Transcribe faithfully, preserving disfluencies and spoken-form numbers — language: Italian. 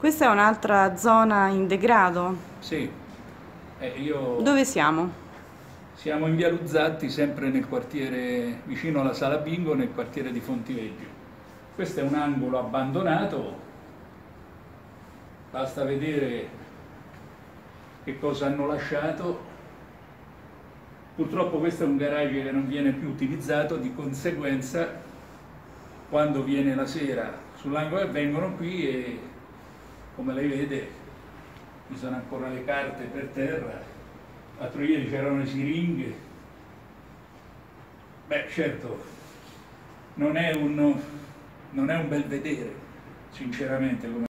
Questa è un'altra zona in degrado. Sì, eh, io... Dove siamo? Siamo in via Luzzatti, sempre nel quartiere vicino alla Sala Bingo, nel quartiere di Fontiveggio. Questo è un angolo abbandonato, basta vedere che cosa hanno lasciato. Purtroppo questo è un garage che non viene più utilizzato, di conseguenza quando viene la sera sull'angolo vengono qui e, come lei vede, ci sono ancora le carte per terra. L'altro ieri c'erano le siringhe. Beh, certo, non è un, non è un bel vedere, sinceramente, come